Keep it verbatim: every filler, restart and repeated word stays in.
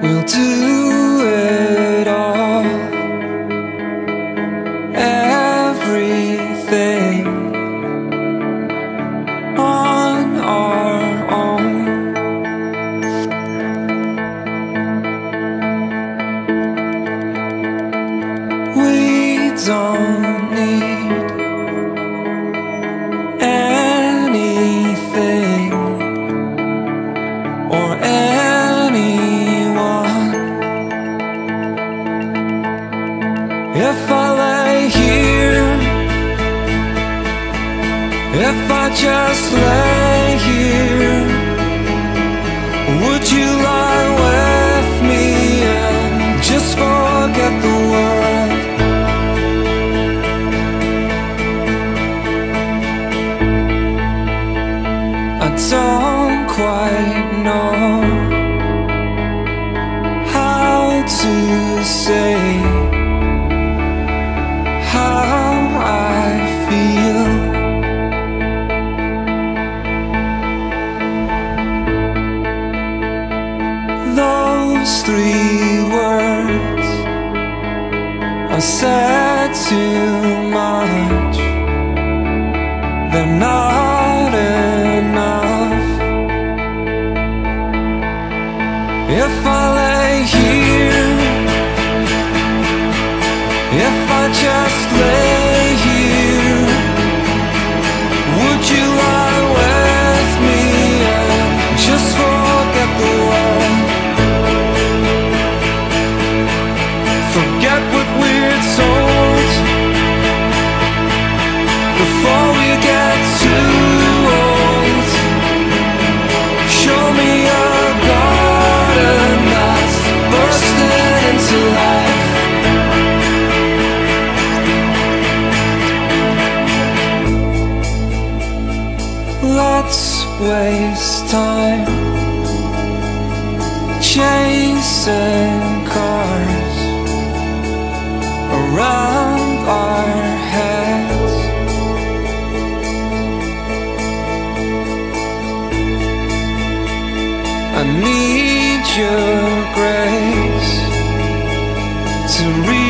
We'll do it all, everything on our own. We don't need anything or anyone. If I lay here, if I just lay here, would you lie with me and just forget the world? I don't quite know how to say how I feel. Those three words are said too much. They're not enough. If I lay here, if I just lay here, would you lie with me and just forget the world? Forget what we're told before we get too old. Show me a garden that's bursting into life. Let's waste time chasing cars around our heads. I need your grace to reach